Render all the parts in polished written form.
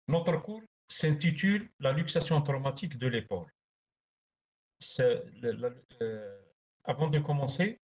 Notre cours s'intitule La luxation traumatique de l'épaule. Avant de commencer,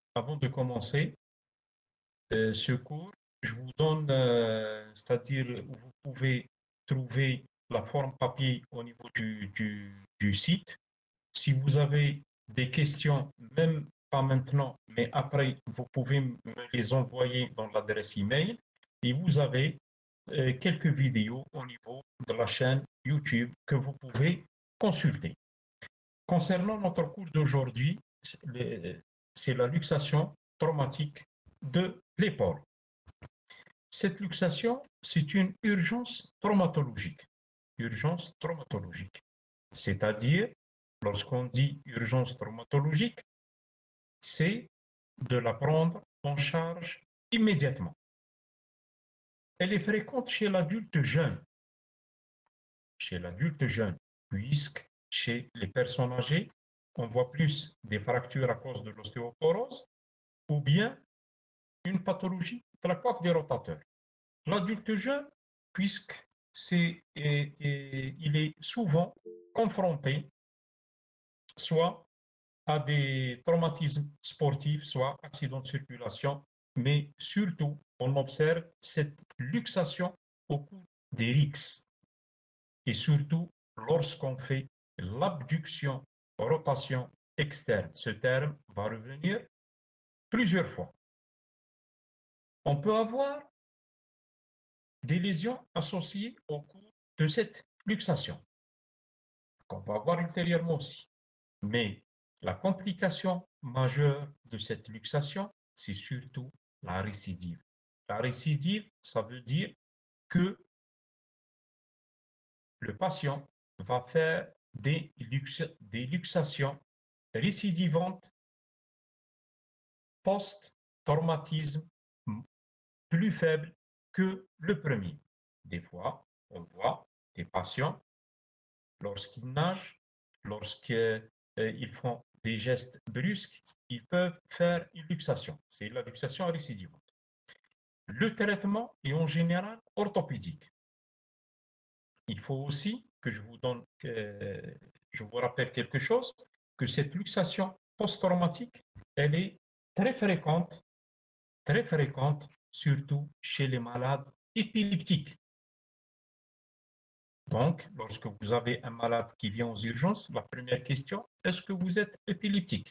ce cours, je vous donne, c'est-à-dire où vous pouvez trouver la forme papier au niveau du site. Si vous avez des questions, même pas maintenant, mais après, vous pouvez me les envoyer dans l'adresse email. Et vous avez quelques vidéos au niveau de la chaîne YouTube que vous pouvez consulter. Concernant notre cours d'aujourd'hui, c'est la luxation traumatique de l'épaule. Cette luxation, c'est une urgence traumatologique. Urgence traumatologique. C'est-à-dire, lorsqu'on dit urgence traumatologique, c'est de la prendre en charge immédiatement. Elle est fréquente chez l'adulte jeune, puisque chez les personnes âgées, on voit plus des fractures à cause de l'ostéoporose ou bien une pathologie de la coiffe des rotateurs. L'adulte jeune, puisque il est souvent confronté soit à des traumatismes sportifs, soit accidents de circulation, mais surtout, on observe cette luxation au cours des rixes et surtout lorsqu'on fait l'abduction, rotation externe. Ce terme va revenir plusieurs fois. On peut avoir des lésions associées au cours de cette luxation, qu'on va voir ultérieurement aussi. Mais la complication majeure de cette luxation, c'est surtout la récidive. La récidive, ça veut dire que le patient va faire des luxations récidivantes post-traumatisme plus faibles que le premier. Des fois, on voit des patients, lorsqu'ils nagent, lorsqu'ils font des gestes brusques, ils peuvent faire une luxation. C'est la luxation récidivante. Le traitement est en général orthopédique. Il faut aussi que je vous rappelle quelque chose, que cette luxation post-traumatique, elle est très fréquente, surtout chez les malades épileptiques. Donc, lorsque vous avez un malade qui vient aux urgences, la première question, est-ce que vous êtes épileptique?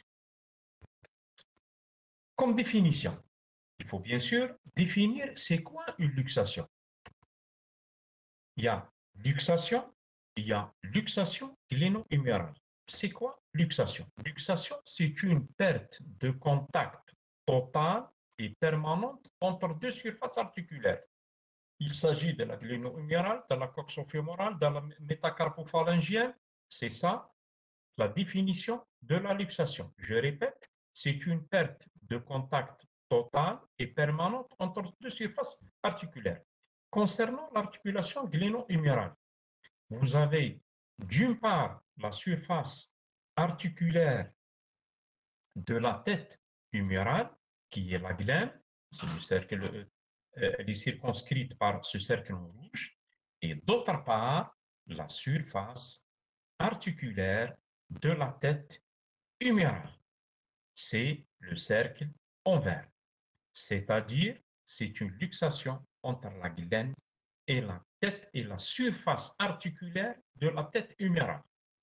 Comme définition, il faut bien sûr définir c'est quoi une luxation. Il y a luxation, il y a luxation gléno-humérale. C'est quoi luxation? Luxation, c'est une perte de contact totale et permanente entre deux surfaces articulaires. Il s'agit de la gléno-humérale, de la coxofémorale, de la métacarpopharyngienne. C'est ça la définition de la luxation. Je répète, c'est une perte de contact totale et permanente entre deux surfaces articulaires. Concernant l'articulation gléno-humérale, vous avez d'une part la surface articulaire de la tête humérale, qui est la glène, c'est le cercle, elle est circonscrite par ce cercle en rouge, et d'autre part la surface articulaire de la tête humérale, c'est le cercle en vert, c'est-à-dire c'est une luxation entre la glène et la tête et la surface articulaire de la tête humérale.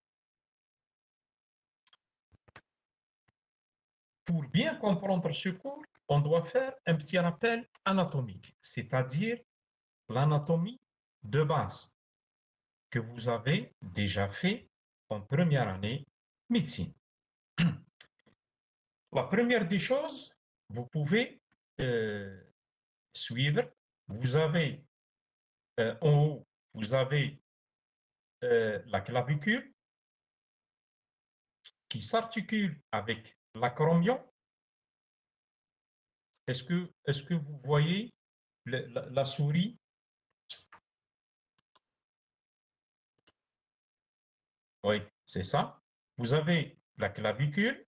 Pour bien comprendre ce cours, on doit faire un petit rappel anatomique, c'est-à-dire l'anatomie de base que vous avez déjà fait en première année médecine. La première des choses, vous pouvez suivre. Vous avez en haut, vous avez la clavicule qui s'articule avec l'acromion. Est-ce que vous voyez la souris? Oui, c'est ça. Vous avez la clavicule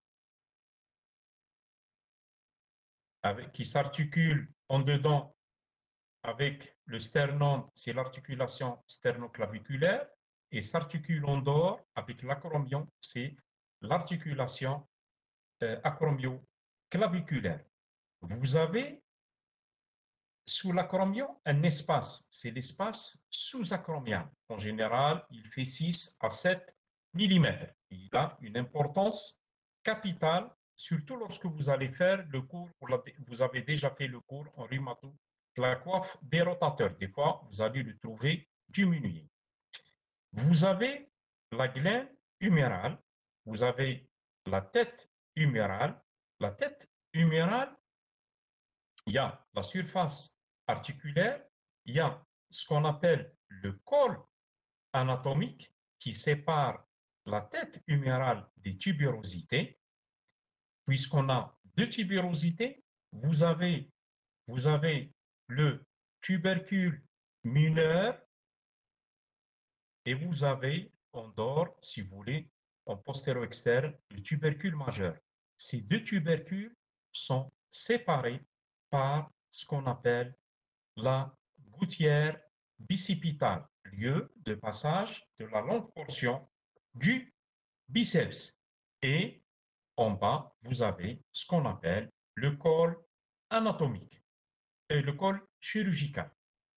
qui s'articule en dedans avec le sternum, c'est l'articulation sternoclaviculaire, et s'articule en dehors avec l'acromion, c'est l'articulation acromioclaviculaire. Vous avez sous l'acromion un espace, c'est l'espace sous-acromial. En général, il fait 6 à 7 mm. Il a une importance capitale, surtout lorsque vous allez faire le cours, vous avez déjà fait le cours en rhumato, la coiffe des rotateurs. Des fois, vous allez le trouver diminué. Vous avez la glène humérale, vous avez la tête humérale. La tête humérale, il y a la surface articulaire, il y a ce qu'on appelle le col anatomique qui sépare la tête humérale des tubérosités. Puisqu'on a deux tubérosités, vous avez le tubercule mineur et vous avez en dehors, si vous voulez, en postéro-externe, le tubercule majeur. Ces deux tubercules sont séparés par ce qu'on appelle la gouttière bicipitale, lieu de passage de la longue portion du biceps. Et en bas, vous avez ce qu'on appelle le col anatomique et le col chirurgical.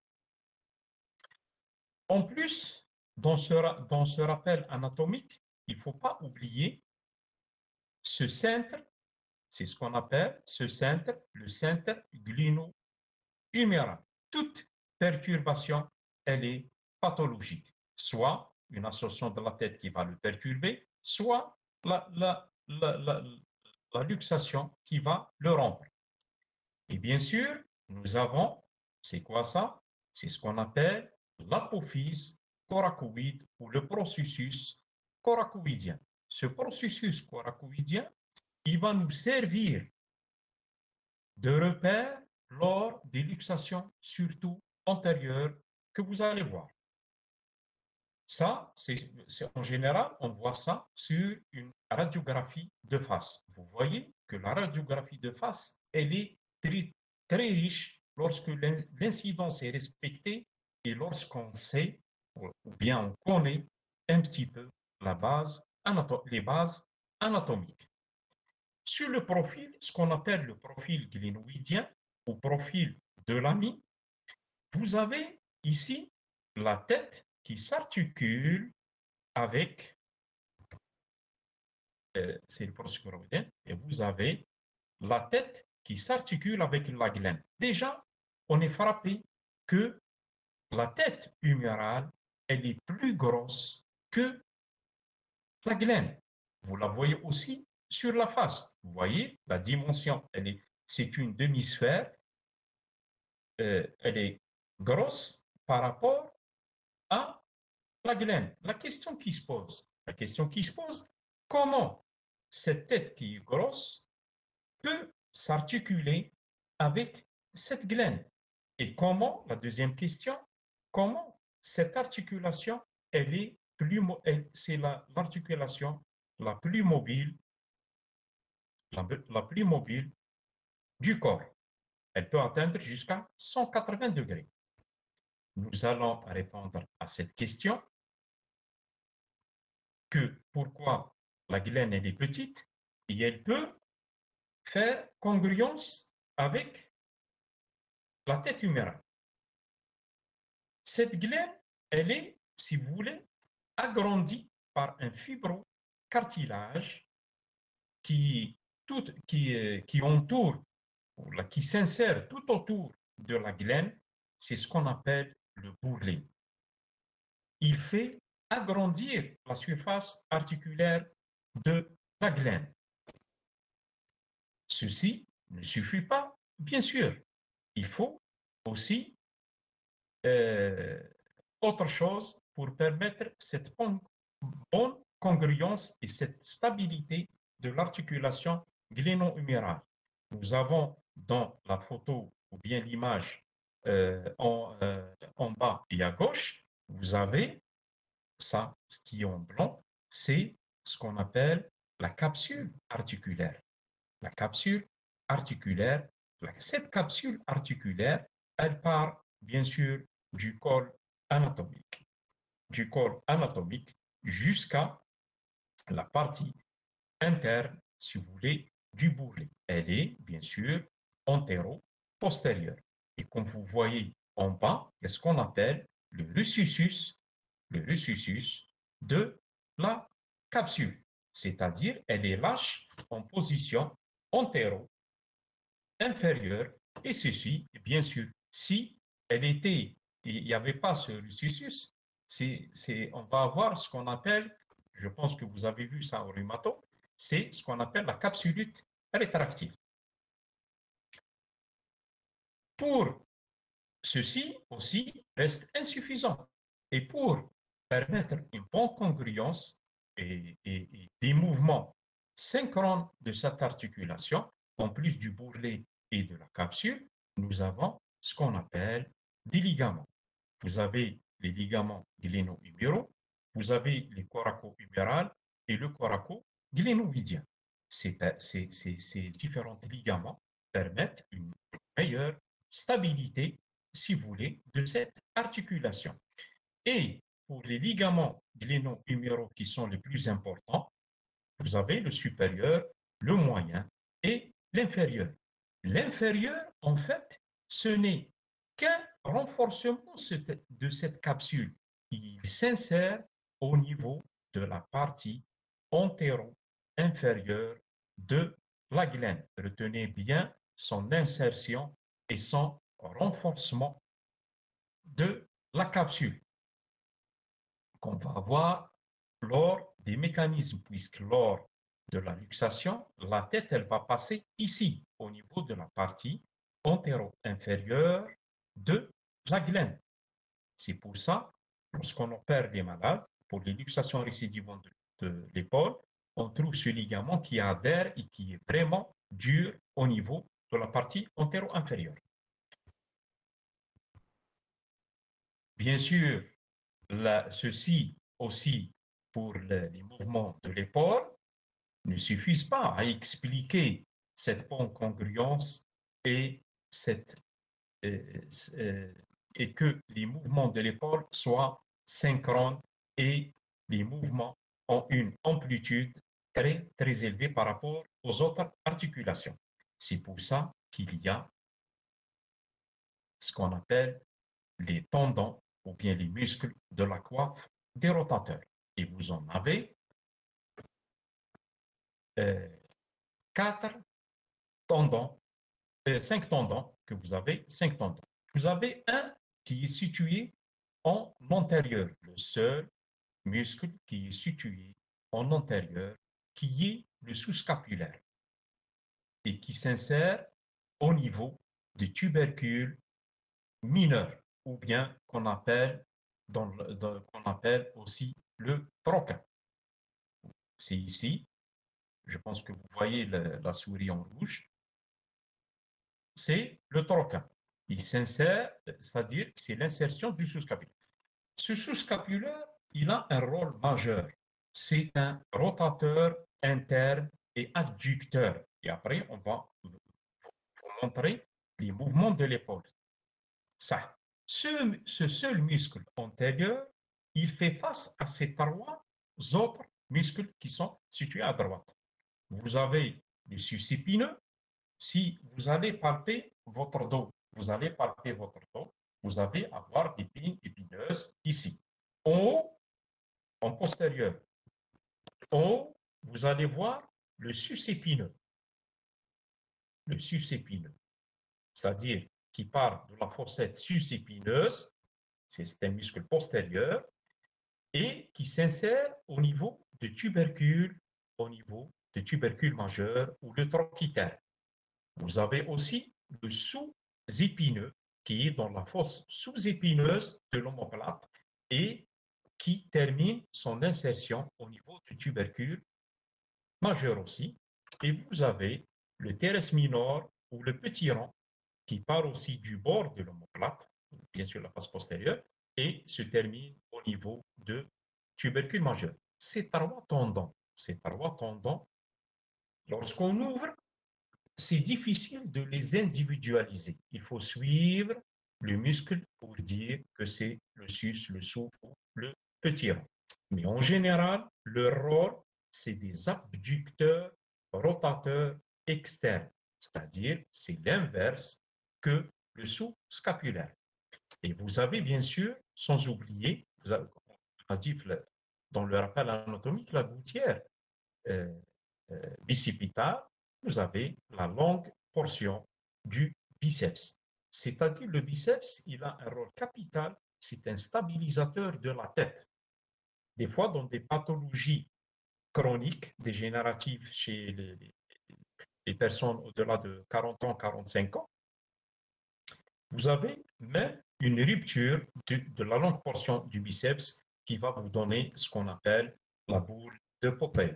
En plus, dans ce rappel anatomique, il ne faut pas oublier ce centre, c'est ce qu'on appelle ce centre, le centre gléno-huméral. Toute perturbation, elle est pathologique, soit une association de la tête qui va le perturber, soit la luxation qui va le rompre. Et bien sûr, nous avons, c'est quoi ça? C'est ce qu'on appelle l'apophyse coracoïde ou le processus coracoïdien. Ce processus coracoïdien, il va nous servir de repère lors des luxations, surtout antérieures, que vous allez voir. Ça, c'est en général, on voit ça sur une radiographie de face. Vous voyez que la radiographie de face, elle est très, très riche lorsque l'incidence est respectée et lorsqu'on sait, ou bien on connaît un petit peu les bases anatomiques. Sur le profil, ce qu'on appelle le profil glénoïdien ou profil de l'ami, vous avez ici la tête qui s'articule avec, c'est le processus glénoïdien, et vous avez la tête qui s'articule avec la glène. Déjà, on est frappé que la tête humérale, elle est plus grosse que la glène. Vous la voyez aussi sur la face. Vous voyez la dimension, c'est une demi-sphère. Elle est grosse par rapport à la glène. La question qui se pose, comment cette tête qui est grosse peut s'articuler avec cette glène? Et comment, la deuxième question, comment cette articulation, c'est l'articulation la plus mobile, la plus mobile du corps. Elle peut atteindre jusqu'à 180 degrés. Nous allons répondre à cette question, que pourquoi la glène elle est petite et elle peut faire congruence avec la tête humérale. Cette glène, elle est, si vous voulez, agrandie par un fibrocartilage qui entoure, qui s'insère tout autour de la glène. C'est ce qu'on appelle le bourrelet. Il fait agrandir la surface articulaire de la glène. Ceci ne suffit pas, bien sûr. Il faut aussi autre chose pour permettre cette bonne congruence et cette stabilité de l'articulation gléno-humérale. Nous avons dans la photo ou bien l'image en bas et à gauche, vous avez ça, ce qui est en blanc, c'est ce qu'on appelle la capsule articulaire. La capsule articulaire, cette capsule articulaire, elle part bien sûr, du col anatomique. Du col anatomique jusqu'à la partie interne, si vous voulez, du bourrelet. Elle est, bien sûr, antéro-postérieure. Et comme vous voyez en bas, c'est ce qu'on appelle le russus de la capsule. C'est-à-dire, elle est lâche en position antéro-inférieure. Et ceci, bien sûr, si elle était, il n'y avait pas ce russus, on va avoir ce qu'on appelle, je pense que vous avez vu ça au rhumato, c'est ce qu'on appelle la capsulite rétractile. Pour ceci aussi reste insuffisant. Et pour permettre une bonne congruence et des mouvements synchrones de cette articulation, en plus du bourrelet et de la capsule, nous avons ce qu'on appelle des ligaments. Vous avez les ligaments gléno-huméraux, vous avez les coraco-humérales et le coraco-glénoïdien. Ces différents ligaments permettent une meilleure stabilité, si vous voulez, de cette articulation. Et pour les ligaments gléno-huméraux qui sont les plus importants, vous avez le supérieur, le moyen et l'inférieur. L'inférieur, en fait, ce n'est qu'un renforcement de cette capsule. Il s'insère au niveau de la partie antéro-inférieure de la glène. Retenez bien son insertion et son renforcement de la capsule qu'on va avoir lors des mécanismes, puisque lors de la luxation, la tête, elle va passer ici, au niveau de la partie antéro-inférieure de la glène. C'est pour ça, lorsqu'on opère des malades, pour les luxations récidivantes de l'épaule, on trouve ce ligament qui adhère et qui est vraiment dur au niveau de la partie antéro-inférieure. Bien sûr, ceci aussi pour les mouvements de l'épaule ne suffisent pas à expliquer cette bonne congruence et, et que les mouvements de l'épaule soient synchrones et les mouvements ont une amplitude très, très élevée par rapport aux autres articulations. C'est pour ça qu'il y a ce qu'on appelle les tendons ou bien les muscles de la coiffe des rotateurs. Et vous en avez 4 tendons, 5 tendons, que vous avez 5 tendons. Vous avez un qui est situé en antérieur, le seul muscle qui est situé en antérieur, qui est le sous-scapulaire et qui s'insère au niveau du tubercule mineur, ou bien qu'on appelle, qu'on appelle aussi le troquin. C'est ici, je pense que vous voyez la souris en rouge, c'est le troquin. Il s'insère, c'est-à-dire c'est l'insertion du sous-scapulaire. Ce sous-scapulaire, il a un rôle majeur. C'est un rotateur interne et adducteur. Et après, on va vous montrer les mouvements de l'épaule. Ça. Ce seul muscle antérieur, il fait face à ces 3 autres muscles qui sont situés à droite. Vous avez le sus-épineux. Si vous allez palper votre dos, vous allez palper votre dos, vous allez avoir des épines épineuses ici. En haut, en postérieur, en haut, vous allez voir le sus-épineux. Le sus-épineux, c'est-à-dire qui part de la fossette sus-épineuse, c'est un muscle postérieur, et qui s'insère au niveau du tubercule, au niveau du tubercule majeur ou le trochitaire. Vous avez aussi le sous-épineux qui est dans la fosse sous-épineuse de l'omoplate et qui termine son insertion au niveau du tubercule majeur aussi. Et vous avez le teres minor ou le petit rond qui part aussi du bord de l'omoplate, bien sûr la face postérieure, et se termine au niveau de tubercule majeur. Ces 3 tendons, lorsqu'on ouvre, c'est difficile de les individualiser. Il faut suivre le muscle pour dire que c'est le sus, le sous ou le petit rond. Mais en général, leur rôle, c'est des abducteurs rotateurs externes, c'est-à-dire c'est l'inverse que le sous-scapulaire. Et vous avez bien sûr, sans oublier, vous avez, on a dit dans le rappel anatomique, la gouttière euh, bicipitale, vous avez la longue portion du biceps. C'est-à-dire le biceps, il a un rôle capital, c'est un stabilisateur de la tête. Des fois, dans des pathologies chroniques, dégénératives chez les personnes au-delà de 40 ans, 45 ans, vous avez même une rupture de la longue portion du biceps qui va vous donner ce qu'on appelle la boule de Popeye.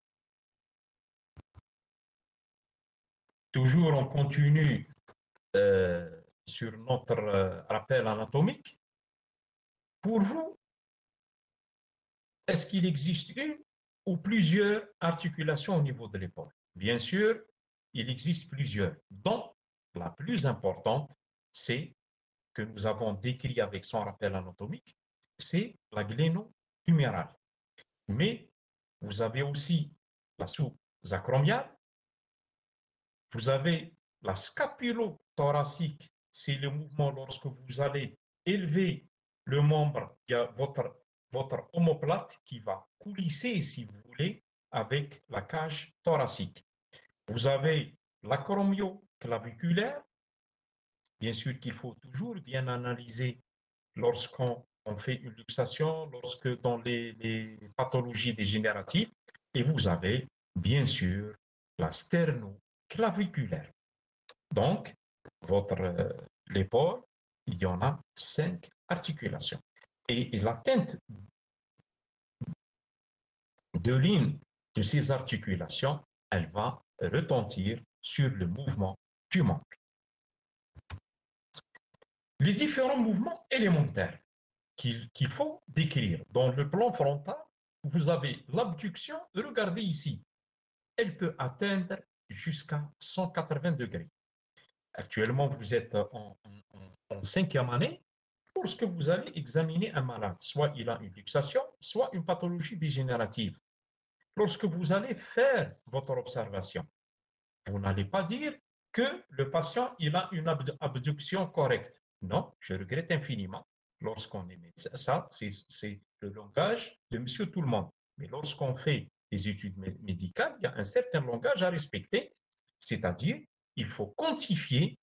Toujours on continue sur notre rappel anatomique. Pour vous, est-ce qu'il existe une ou plusieurs articulations au niveau de l'épaule? Bien sûr, il existe plusieurs, dont la plus importante, c'est que nous avons décrit avec son rappel anatomique, c'est la gléno-humérale. Mais vous avez aussi la sous-acromiale, vous avez la scapulo-thoracique, c'est le mouvement lorsque vous allez élever le membre, il y a votre omoplate qui va coulisser, si vous voulez, avec la cage thoracique. Vous avez l'acromioclaviculaire, bien sûr qu'il faut toujours bien analyser lorsqu'on fait une luxation, lorsque dans les pathologies dégénératives, et vous avez bien sûr la sternoclaviculaire. Donc, l'épaule, il y en a 5 articulations. Et l'atteinte de l'une de ces articulations, elle va retentir sur le mouvement du membre. Les différents mouvements élémentaires qu'il faut décrire. Dans le plan frontal, vous avez l'abduction, regardez ici, elle peut atteindre jusqu'à 180 degrés. Actuellement, vous êtes en 5e année. Lorsque vous allez examiner un malade, soit il a une luxation, soit une pathologie dégénérative, lorsque vous allez faire votre observation, vous n'allez pas dire que le patient il a une abduction correcte. Non, je regrette infiniment. Lorsqu'on est médecin, ça, c'est le langage de monsieur tout le monde. Mais lorsqu'on fait des études médicales, il y a un certain langage à respecter, c'est-à-dire il faut quantifier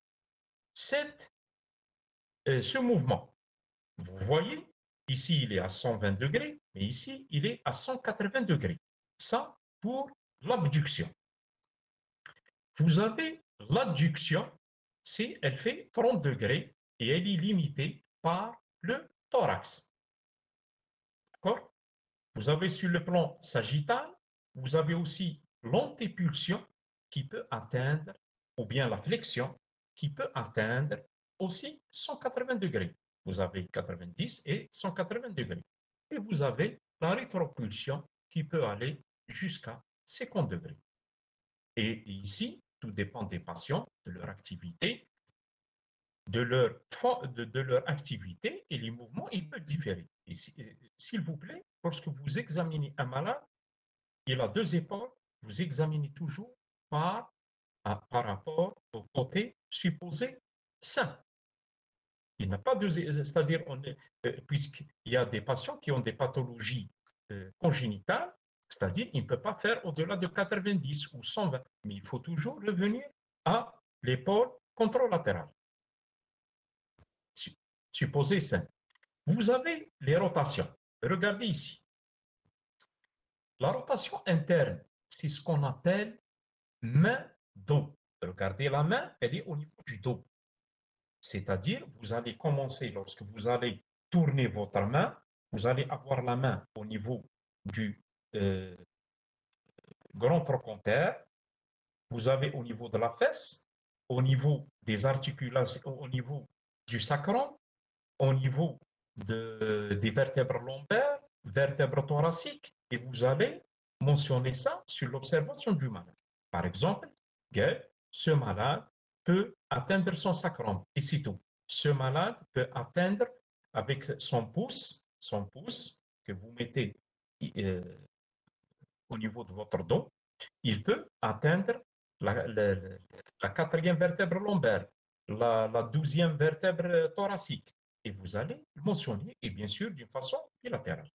ce mouvement. Vous voyez, ici il est à 120 degrés, mais ici il est à 180 degrés. Ça pour l'abduction. Vous avez l'adduction, elle fait 30 degrés et elle est limitée par le thorax. D'accord? Vous avez sur le plan sagittal, vous avez aussi l'antépulsion qui peut atteindre, ou bien la flexion qui peut atteindre aussi 180 degrés. Vous avez 90 et 180 degrés. Et vous avez la rétropulsion qui peut aller jusqu'à 50 degrés. Et ici, tout dépend des patients, de leur activité, de leur activité et les mouvements, ils peuvent différer. S'il vous plaît, lorsque vous examinez un malade, il a 2 épaules, vous examinez toujours par rapport au côté supposé sain. Il n'a pas de, c'est-à-dire, puisqu'il y a des patients qui ont des pathologies congénitales, c'est-à-dire il ne peut pas faire au-delà de 90 ou 120, mais il faut toujours revenir à l'épaule contralatérale. Supposé sain. Vous avez les rotations. Regardez ici. La rotation interne, c'est ce qu'on appelle main-dos. Regardez la main, elle est au niveau du dos. C'est-à-dire, vous allez commencer, lorsque vous allez tourner votre main, vous allez avoir la main au niveau du grand trochanter, vous avez au niveau de la fesse, au niveau des articulations, au niveau du sacrum, au niveau des vertèbres lombaires, vertèbres thoraciques, et vous allez mentionner ça sur l'observation du malade. Par exemple, ce malade peut atteindre son sacrum, et c'est tout. ce malade peut atteindre avec son pouce que vous mettez au niveau de votre dos, il peut atteindre la quatrième vertèbre lombaire, la 12e vertèbre thoracique. Et vous allez le mentionner, et bien sûr, d'une façon bilatérale.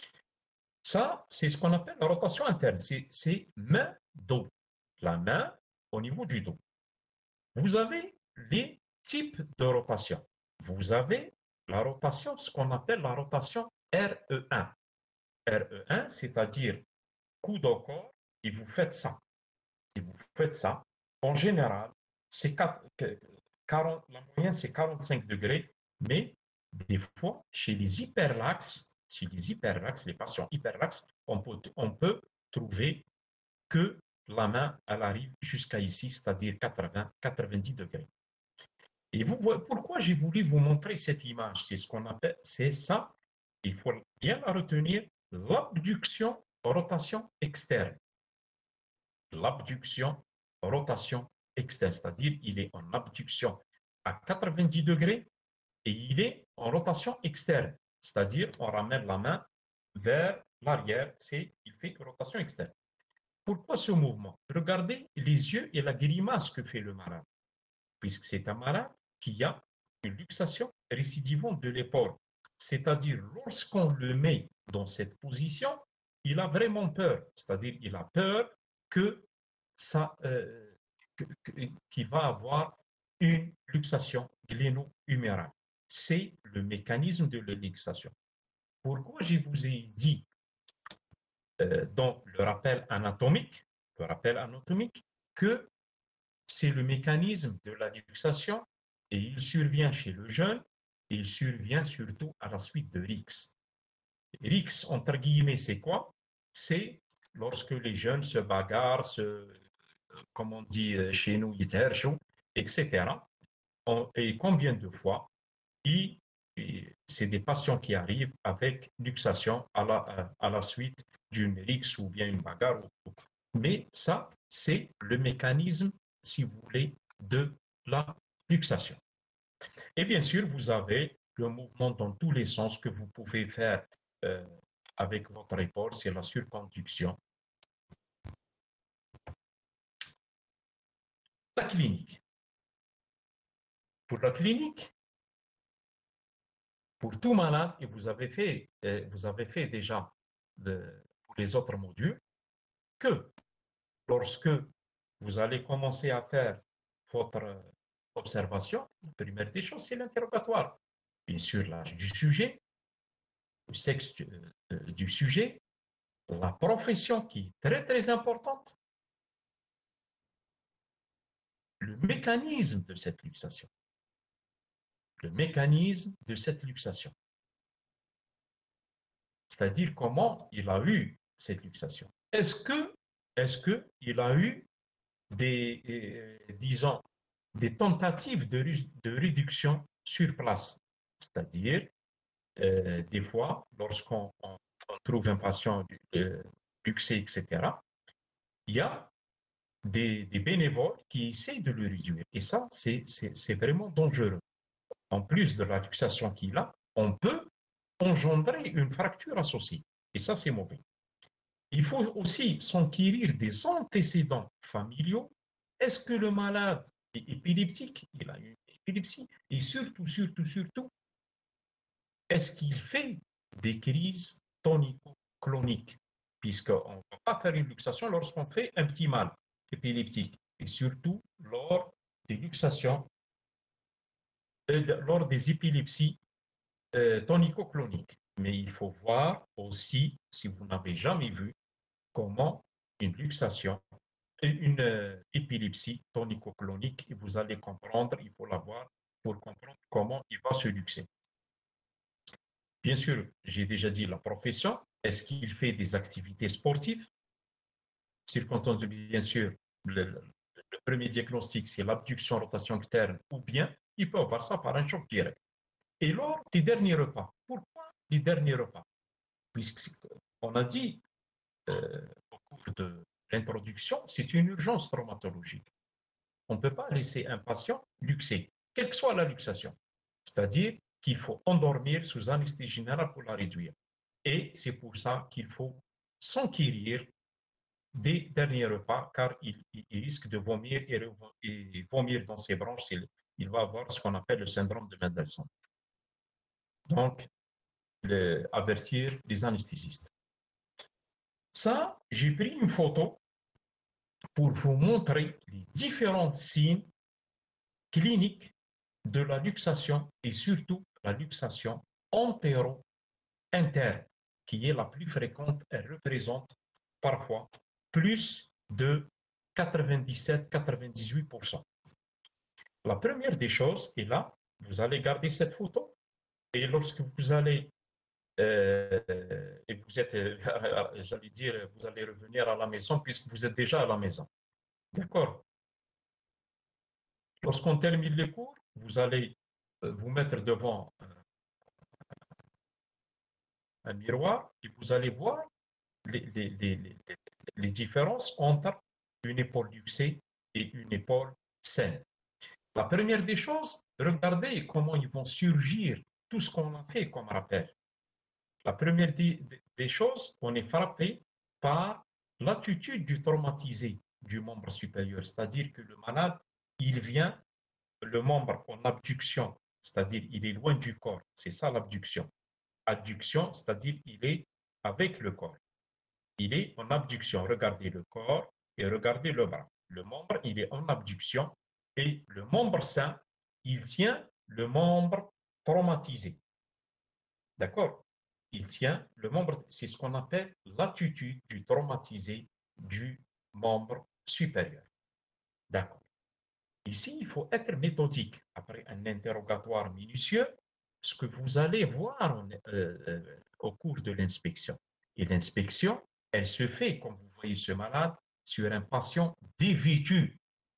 Ça, c'est ce qu'on appelle la rotation interne. C'est main-dos. La main au niveau du dos. Vous avez les types de rotation. Vous avez la rotation, ce qu'on appelle la rotation RE1. RE1, c'est-à-dire coude au corps, et vous faites ça. Et vous faites ça. En général, c'est 40, la moyenne, c'est 45 degrés, mais des fois, chez les hyperlaxes, les patients hyperlaxes, on peut trouver que la main, elle arrive jusqu'à ici, c'est-à-dire 80, 90 degrés. Et vous voyez, pourquoi j'ai voulu vous montrer cette image? C'est ce qu'on appelle, c'est ça, il faut bien la retenir, l'abduction, rotation externe. L'abduction, rotation externe, c'est-à-dire il est en abduction à 90 degrés et il est en rotation externe, c'est-à-dire on ramène la main vers l'arrière, il fait une rotation externe. Pourquoi ce mouvement? Regardez les yeux et la grimace que fait le malade, puisque c'est un malade qui a une luxation récidivante de l'épaule. C'est-à-dire, lorsqu'on le met dans cette position, il a vraiment peur. C'est-à-dire, il a peur que ça, qu'il va avoir une luxation gléno-humérale. C'est le mécanisme de la luxation. Pourquoi je vous ai dit dans le rappel anatomique que c'est le mécanisme de la luxation et il survient chez le jeune et il survient surtout à la suite de RIX. RIX, entre guillemets, c'est quoi? C'est lorsque les jeunes se bagarrent, comme on dit chez nous, etc. Et combien de fois c'est des patients qui arrivent avec luxation à la suite d'une RIX ou bien une bagarre. Mais ça, c'est le mécanisme, si vous voulez, de la luxation. Et bien sûr, vous avez le mouvement dans tous les sens que vous pouvez faire avec votre épaule, c'est la surconduction. La clinique. Pour la clinique, pour tout malade, et vous avez fait déjà pour les autres modules, que lorsque vous allez commencer à faire votre observation, la première des choses, c'est l'interrogatoire. Bien sûr, l'âge du sujet, le sexe du sujet, la profession qui est très très importante, le mécanisme de cette luxation. Le mécanisme de cette luxation. C'est-à-dire comment il a eu cette luxation. Est-ce qu'il a eu disons, des tentatives de réduction sur place? C'est-à-dire, des fois, lorsqu'on trouve un patient luxé, etc., il y a des bénévoles qui essayent de le réduire. Et ça, c'est vraiment dangereux. En plus de la luxation qu'il a, on peut engendrer une fracture associée. Et ça, c'est mauvais. Il faut aussi s'enquérir des antécédents familiaux. Est-ce que le malade est épileptique? Il a une épilepsie. Et surtout, est-ce qu'il fait des crises tonico-cloniques? Puisqu'on ne peut pas faire une luxation lorsqu'on fait un petit mal épileptique. Et surtout lors des luxations, lors des épilepsies tonico-cloniques. Mais il faut voir aussi, si vous n'avez jamais vu, comment une luxation et une épilepsie tonico-clonique, et vous allez comprendre, il faut la voir pour comprendre comment il va se luxer. Bien sûr, j'ai déjà dit la profession. Est-ce qu'il fait des activités sportives? Circonstance, bien sûr, le premier diagnostic, c'est l'abduction rotation externe, ou bien il peut avoir ça par un choc direct. Et lors des derniers repas. Pourquoi les derniers repas? Puisqu'on a dit au cours de l'introduction, c'est une urgence traumatologique. On ne peut pas laisser un patient luxer, quelle que soit la luxation. C'est-à-dire qu'il faut endormir sous anesthésie générale pour la réduire. Et c'est pour ça qu'il faut s'enquérir des derniers repas, car il risque de vomir et vomir dans ses branches. Il va avoir ce qu'on appelle le syndrome de Mendelssohn. Donc, avertir les anesthésistes. Ça, j'ai pris une photo pour vous montrer les différents signes cliniques de la luxation et surtout la luxation antéro-interne, qui est la plus fréquente. Elle représente parfois plus de 97-98%. La première des choses est là, vous allez garder cette photo et lorsque vous allez et vous êtes, j'allais dire, vous allez revenir à la maison puisque vous êtes déjà à la maison. D'accord? Lorsqu'on termine les cours, vous allez vous mettre devant un miroir et vous allez voir les différences entre une épaule luxée et une épaule saine. La première des choses, regardez comment ils vont surgir tout ce qu'on a fait comme rappel. La première des choses, on est frappé par l'attitude du traumatisé du membre supérieur, c'est-à-dire que le malade, il vient, le membre en abduction, c'est-à-dire il est loin du corps, c'est ça l'abduction. Adduction, c'est-à-dire il est avec le corps. Il est en abduction. Regardez le corps et regardez le bras. Le membre, il est en abduction et le membre sain, il tient le membre traumatisé. D'accord? Il tient le membre, c'est ce qu'on appelle l'attitude du traumatisé du membre supérieur. D'accord. Ici, il faut être méthodique. Après un interrogatoire minutieux, ce que vous allez voir au cours de l'inspection. Et l'inspection, elle se fait, comme vous voyez ce malade, sur un patient dévêtu.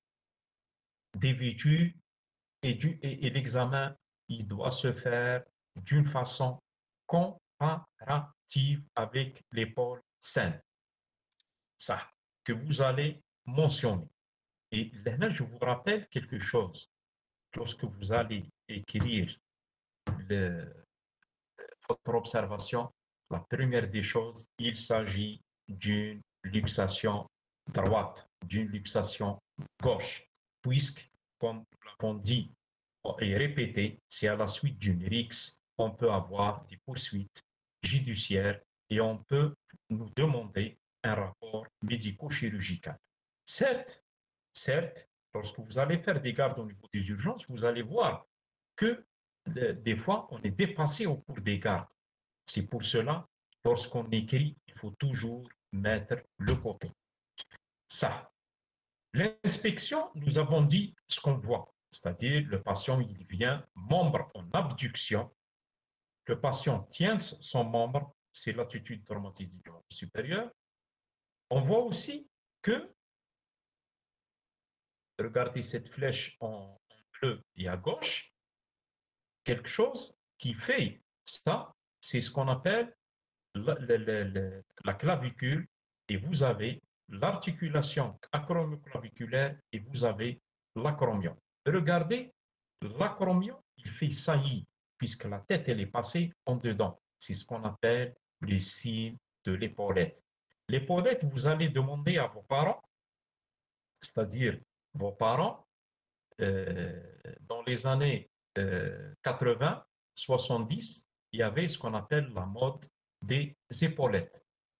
Dévêtu et l'examen, il doit se faire d'une façon comparative avec l'épaule saine. Ça, que vous allez mentionner. Et là, je vous rappelle quelque chose. Lorsque vous allez écrire votre observation, la première des choses, il s'agit d'une luxation droite, d'une luxation gauche, puisque, comme l'avons dit et répété, c'est à la suite d'une rixe qu'on peut avoir des poursuites judiciaires et on peut nous demander un rapport médico-chirurgical. Certes, lorsque vous allez faire des gardes au niveau des urgences, vous allez voir que des fois, on est dépassé au cours des gardes. C'est pour cela, lorsqu'on écrit, il faut toujours mettre le côté. Ça. L'inspection, nous avons dit ce qu'on voit, c'est-à-dire le patient, il vient membre en abduction, le patient tient son membre, c'est l'attitude traumatisée du membre supérieur. On voit aussi que, regardez cette flèche en bleu et à gauche, quelque chose qui fait ça, c'est ce qu'on appelle la clavicule, et vous avez l'articulation acromioclaviculaire et vous avez l'acromion. Regardez, l'acromion, il fait saillie, puisque la tête, elle est passée en dedans. C'est ce qu'on appelle le signe de l'épaulette. L'épaulette, vous allez demander à vos parents, c'est-à-dire vos parents, dans les années 80, 70, il y avait ce qu'on appelle la mode des épaulettes.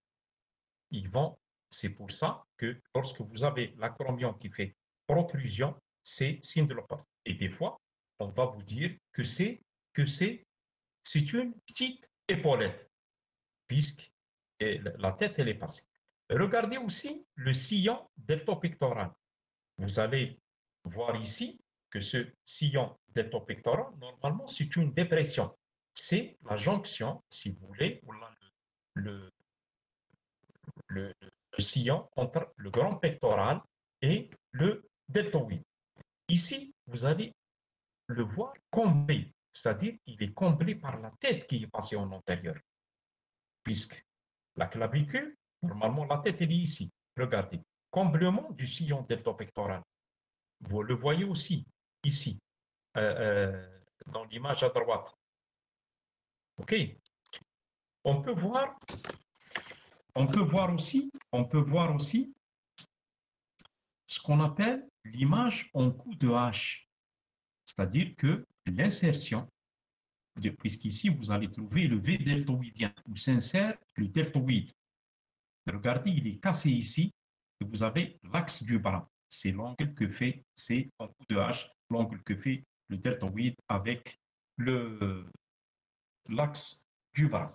C'est pour ça que lorsque vous avez l'acromion qui fait protrusion, c'est signe de l'épaulette. Et des fois, on va vous dire que c'est une petite épaulette, puisque la tête, elle est passée. Regardez aussi le sillon deltopectoral. Vous allez voir ici que ce sillon deltopectoral, normalement, c'est une dépression. C'est la jonction, si vous voulez, le, le, le sillon entre le grand pectoral et le deltoïde. Ici, vous allez le voir comblé, c'est-à-dire il est comblé par la tête qui est passée en antérieur. Puisque la clavicule, normalement, la tête, elle est ici. Regardez, comblement du sillon deltopectoral. Vous le voyez aussi ici. dans l'image à droite. OK. On peut voir aussi ce qu'on appelle l'image en coup de hache. C'est-à-dire que l'insertion, puisqu'ici vous allez trouver le V deltoïdien, où s'insère le deltoïde. Regardez, il est cassé ici, et vous avez l'axe du bras. C'est l'angle que fait, c'est en coup de hache, l'angle que fait le deltoïde avec l'axe du bras.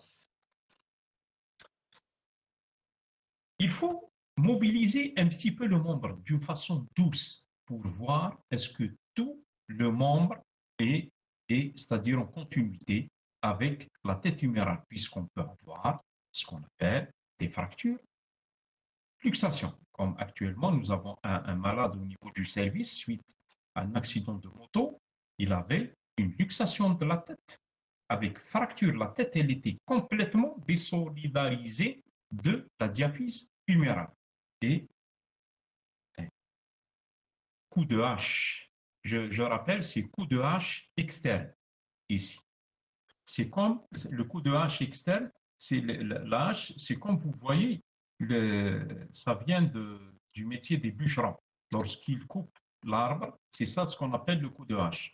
Il faut mobiliser un petit peu le membre d'une façon douce pour voir est-ce que tout le membre est c'est-à-dire en continuité avec la tête humérale, puisqu'on peut avoir ce qu'on appelle des fractures, luxation. Comme actuellement, nous avons un malade au niveau du service suite à un accident de moto, il avait une luxation de la tête avec fracture. La tête, elle était complètement désolidarisée de la diaphyse humérale. Et coup de hache, je rappelle, c'est coup de hache externe ici. C'est comme le coup de hache externe, c'est la hache, c'est comme vous voyez, ça vient du métier des bûcherons. Lorsqu'ils coupent l'arbre, c'est ça ce qu'on appelle le coup de hache.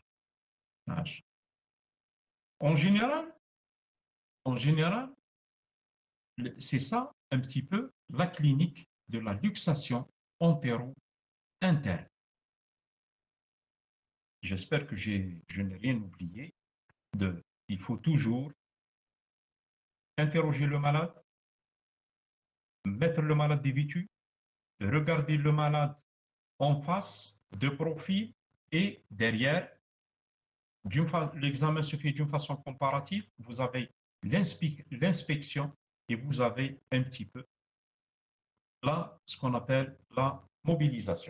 En général, c'est ça un petit peu la clinique de la luxation antéro-interne. J'espère que je n'ai rien oublié. Il faut toujours interroger le malade, mettre le malade dévêtu, regarder le malade en face, de profil et derrière. L'examen se fait d'une façon comparative. Vous avez l'inspection et vous avez un petit peu là ce qu'on appelle la mobilisation.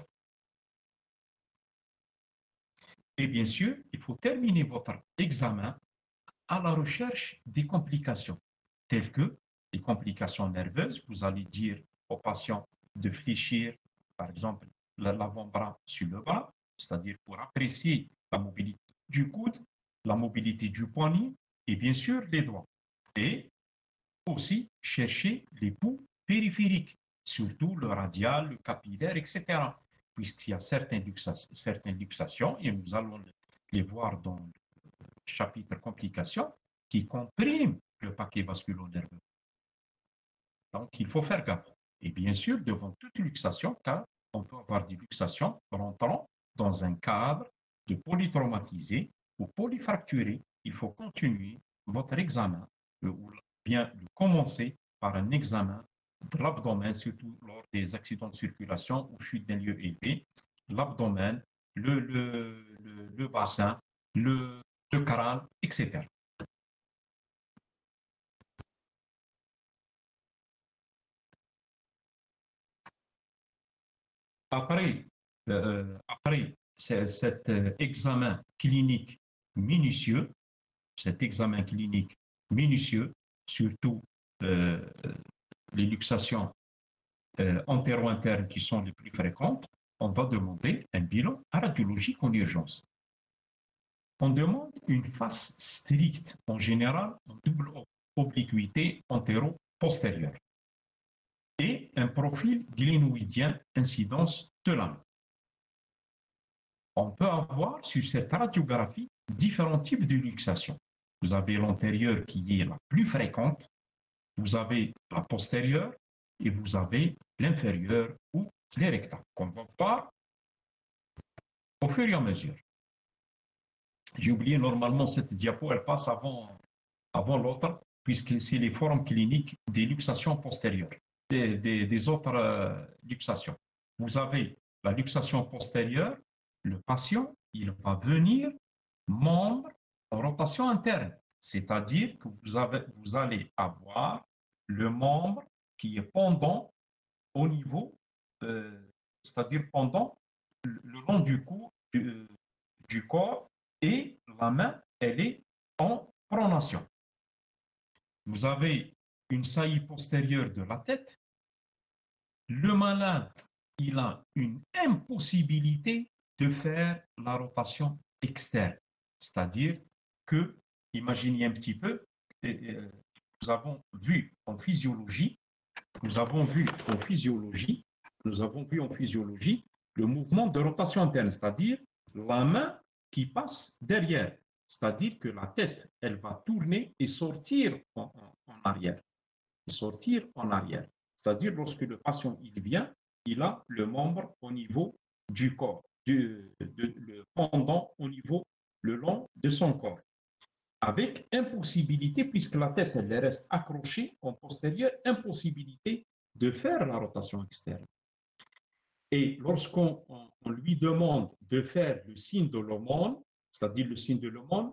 Et bien sûr, il faut terminer votre examen à la recherche des complications, telles que les complications nerveuses. Vous allez dire au patient de fléchir, par exemple, l'avant-bras sur le bras, c'est-à-dire pour apprécier la mobilité du coude, la mobilité du poignet et bien sûr les doigts. Et aussi chercher les bouts périphériques, surtout le radial, le capillaire, etc. Puisqu'il y a certaines luxations, et nous allons les voir dans le chapitre complications, qui compriment le paquet vasculo-nerveux. Donc, il faut faire gaffe. Et bien sûr, devant toute luxation, car on peut avoir des luxations rentrant dans un cadre de polytraumatisé ou polyfracturé. Il faut continuer votre examen, ou bien commencer par un examen de l'abdomen, surtout lors des accidents de circulation ou chute d'un lieu élevé. L'abdomen, le bassin, le crâne, etc. Après cet examen clinique minutieux, surtout euh, les luxations antéro-internes qui sont les plus fréquentes, on va demander un bilan radiologique en urgence. On demande une face stricte, en général en double obliquité antéro-postérieure, et un profil glénoïdien incidence de la main. On peut avoir sur cette radiographie différents types de luxation. Vous avez l'antérieure qui est la plus fréquente, vous avez la postérieure et vous avez l'inférieure ou les rectales, qu'on va voir au fur et à mesure. J'ai oublié, normalement, cette diapo, elle passe avant l'autre, puisque c'est les formes cliniques des luxations postérieures, des autres luxations. Vous avez la luxation postérieure, le patient, il va venir membre en rotation interne, c'est-à-dire que vous allez avoir le membre qui est pendant au niveau, c'est-à-dire pendant le long du cou, du corps, et la main, elle est en pronation. Vous avez une saillie postérieure de la tête. Le malade, il a une impossibilité de faire la rotation externe, c'est-à-dire que, imaginez un petit peu, nous avons vu en physiologie, nous avons vu en physiologie le mouvement de rotation interne, c'est-à-dire la main qui passe derrière. C'est-à-dire que la tête, elle va tourner et sortir en arrière. Sortir en arrière. C'est-à-dire lorsque le patient il vient, il a le membre au niveau du corps, le pendant au niveau le long de son corps. Avec impossibilité, puisque la tête elle reste accrochée en postérieur, impossibilité de faire la rotation externe. Et lorsqu'on lui demande de faire le signe de l'aumône, c'est-à-dire le signe de l'aumône,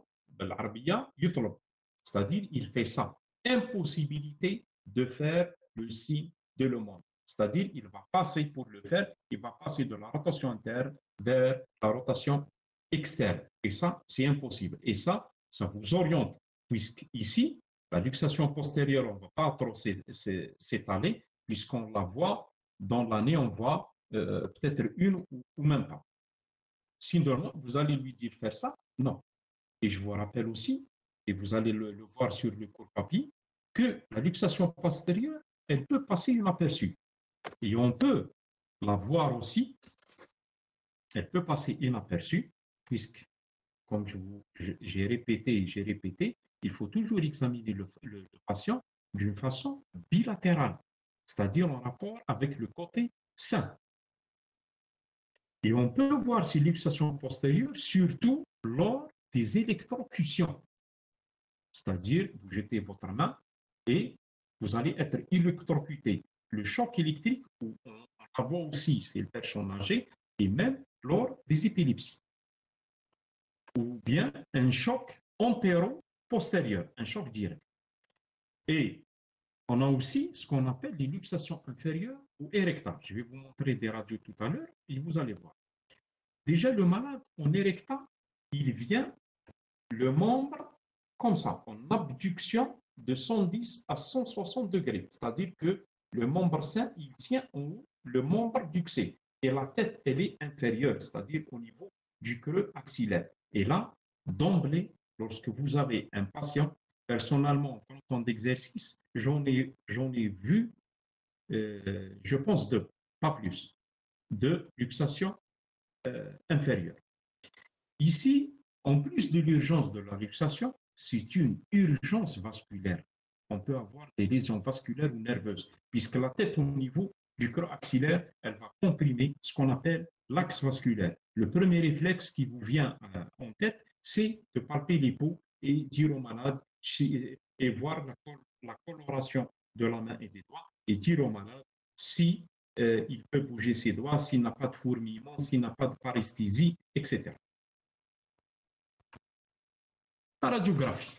c'est-à-dire il fait ça. Impossibilité de faire le signe de l'aumône. C'est-à-dire il va passer pour le faire, il va passer de la rotation interne vers la rotation externe. Et ça, c'est impossible. Et ça vous oriente, puisqu'ici, la luxation postérieure, on ne va pas trop s'étaler, puisqu'on la voit dans l'année, on voit peut-être une ou même pas. Sinon, vous allez lui dire faire ça? Non. Et je vous rappelle aussi, et vous allez le voir sur le cours papier, que la luxation postérieure, elle peut passer inaperçue. Et on peut la voir aussi, elle peut passer inaperçue, puisque, comme j'ai répété, il faut toujours examiner le patient d'une façon bilatérale, c'est-à-dire en rapport avec le côté sain. Et on peut voir ces luxations postérieures surtout lors des électrocutions. C'est-à-dire, vous jetez votre main et vous allez être électrocuté. Le choc électrique, on la voit aussi, c'est le personne âgée, et même lors des épilepsies. Ou bien un choc antéro-postérieur, un choc direct. Et on a aussi ce qu'on appelle les luxations inférieures ou érectales. Je vais vous montrer des radios tout à l'heure et vous allez voir. Déjà, le malade en érecta, il vient le membre comme ça, en abduction de 110 à 160 degrés. C'est-à-dire que le membre sain, il tient en haut le membre duxé. Et la tête, elle est inférieure, c'est-à-dire au niveau du creux axillaire. Et là, d'emblée, lorsque vous avez un patient, personnellement, en temps d'exercice, j'en ai vu, je pense deux, pas plus, de luxation inférieure. Ici, en plus de l'urgence de la luxation, c'est une urgence vasculaire. On peut avoir des lésions vasculaires ou nerveuses, puisque la tête au niveau du creux axillaire, elle va comprimer ce qu'on appelle l'axe vasculaire. Le premier réflexe qui vous vient en tête, c'est de palper les peaux et dire au malade et voir la coloration de la main et des doigts et dire au malade si il peut bouger ses doigts, s'il n'a pas de fourmillement, s'il n'a pas de paresthésie, etc. La radiographie.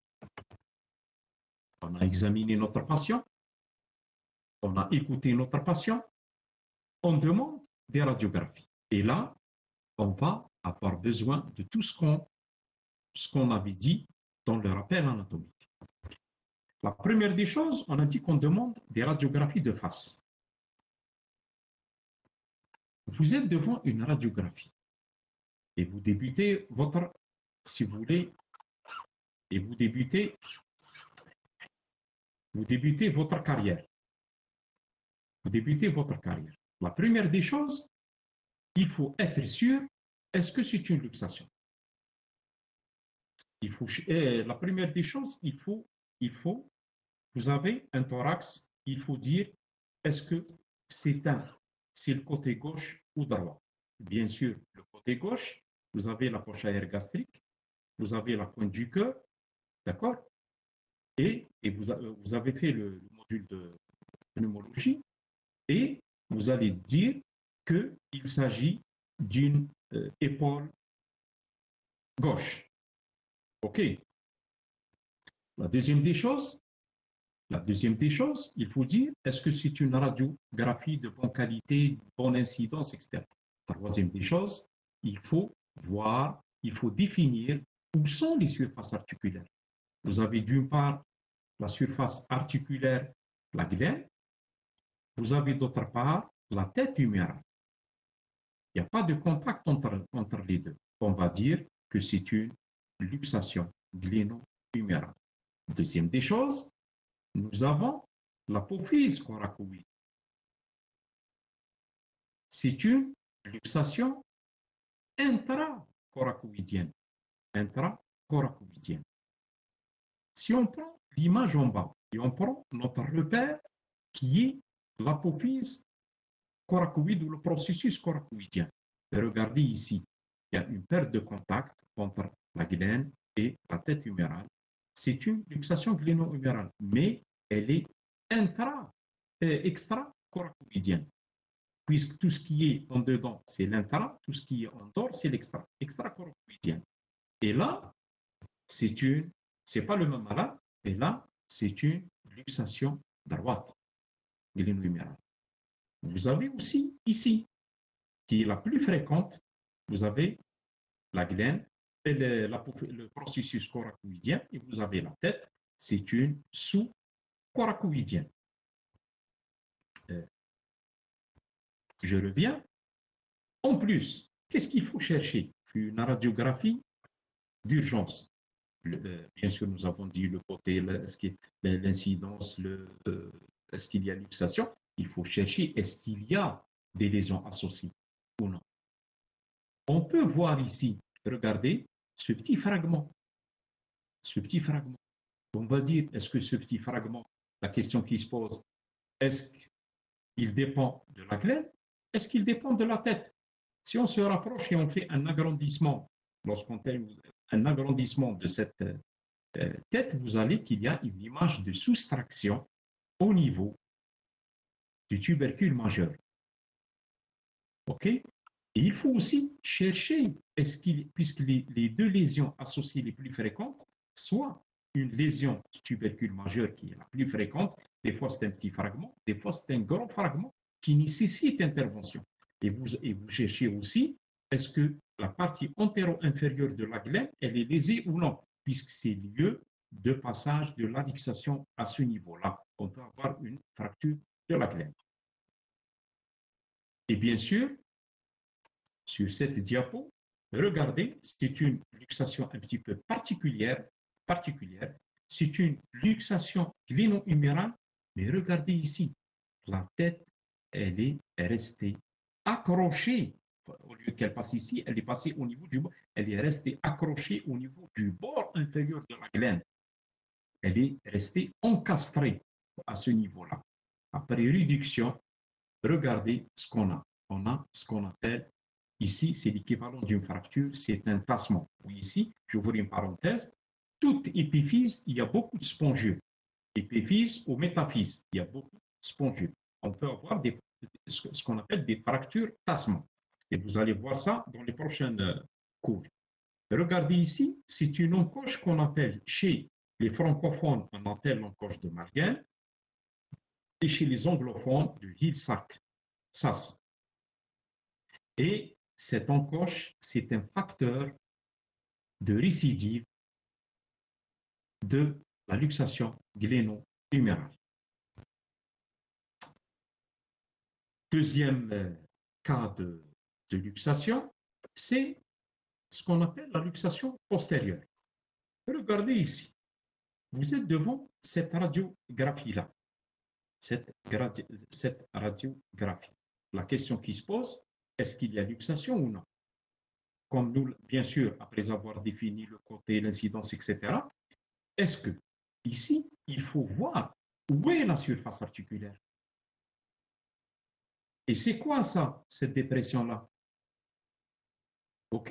On a examiné notre patient, on a écouté notre patient, on demande des radiographies. Et là, on va avoir besoin de tout ce qu'on avait dit dans le rappel anatomique. La première des choses, on a dit qu'on demande des radiographies de face. Vous êtes devant une radiographie et vous débutez votre, si vous voulez, et vous débutez votre carrière. Vous débutez votre carrière. La première des choses, il faut être sûr, est-ce que c'est une luxation? La première des choses, vous avez un thorax, il faut dire, est-ce que c'est le côté gauche ou droit? Bien sûr, le côté gauche, vous avez la poche aérienne gastrique, vous avez la pointe du cœur, d'accord? Et vous avez fait le module de pneumologie, et vous allez dire qu'il s'agit d'une épaule gauche. OK. La deuxième des choses, il faut dire, est-ce que c'est une radiographie de bonne qualité, de bonne incidence, etc. Troisième des choses, il faut voir, il faut définir où sont les surfaces articulaires. Vous avez d'une part la surface articulaire, la glène, vous avez d'autre part la tête humérale. Il n'y a pas de contact entre les deux. On va dire que c'est une luxation gléno-humérale. Deuxième des choses, nous avons l'apophyse coracoïde. C'est une luxation intracoracoïdienne. Intracoracoïdienne. Si on prend l'image en bas et on prend notre repère qui est l'apophyse coracoïde ou le processus coracoïdien. Et regardez ici, il y a une perte de contact entre la glène et la tête humérale. C'est une luxation gléno-humérale, mais elle est extra-coracoïdienne. Puisque tout ce qui est en dedans, c'est l'intra, tout ce qui est en dehors, c'est l'extra, extra-coracoïdienne. Et là, c'est pas le même malade, et là, c'est une luxation droite, gléno-humérale. Vous avez aussi ici, qui est la plus fréquente, vous avez la glène et le processus coracoïdien, et vous avez la tête, c'est une sous-coracoïdienne. Je reviens. En plus, qu'est-ce qu'il faut chercher? Une radiographie d'urgence. Bien sûr, nous avons dit le côté, l'incidence, est-ce qu'il y a luxation? Il faut chercher, est-ce qu'il y a des lésions associées ou non? On peut voir ici, regardez, ce petit fragment. Ce petit fragment. On va dire, est-ce que ce petit fragment, la question qui se pose, est-ce qu'il dépend de la glène? Est-ce qu'il dépend de la tête? Si on se rapproche et on fait un agrandissement, lorsqu'on fait un agrandissement de cette tête, vous allez qu'il y a une image de soustraction au niveau du tubercule majeur. OK? Et il faut aussi chercher, puisque les deux lésions associées les plus fréquentes, soit une lésion du tubercule majeur qui est la plus fréquente, des fois c'est un petit fragment, des fois c'est un grand fragment qui nécessite intervention. Et vous cherchez aussi, est-ce que la partie antéro-inférieure de la glène, elle est lésée ou non, puisque c'est lieu de passage de la luxation à ce niveau-là. On peut avoir une fracture de la glène. Et bien sûr, sur cette diapo, regardez, c'est une luxation un petit peu particulière. C'est une luxation gléno-humérale, mais regardez ici, la tête, elle est restée accrochée. Au lieu qu'elle passe ici, elle est passée au niveau du bord. Elle est restée accrochée au niveau du bord inférieur de la glène. Elle est restée encastrée à ce niveau-là. Après réduction, regardez ce qu'on a. On a ce qu'on appelle, ici, c'est l'équivalent d'une fracture, c'est un tassement. Oui, ici, j'ouvre une parenthèse, toute épiphyse, il y a beaucoup de spongieux. Épiphyse ou métaphyse, il y a beaucoup de spongieux. On peut avoir ce qu'on appelle des fractures tassements. Et vous allez voir ça dans les prochaines cours. Regardez ici, c'est une encoche qu'on appelle chez les francophones, on appelle l'encoche de Marguen, et chez les anglophones de Hill-Sachs. SAS. Et cette encoche, c'est un facteur de récidive de la luxation gléno-humérale. Deuxième cas de luxation, c'est ce qu'on appelle la luxation postérieure. Regardez ici, vous êtes devant cette radiographie-là. Cette radiographie. La question qui se pose, est-ce qu'il y a luxation ou non? Comme nous, bien sûr, après avoir défini le côté, l'incidence, etc., est-ce que ici, il faut voir où est la surface articulaire? Et c'est quoi ça, cette dépression-là? OK.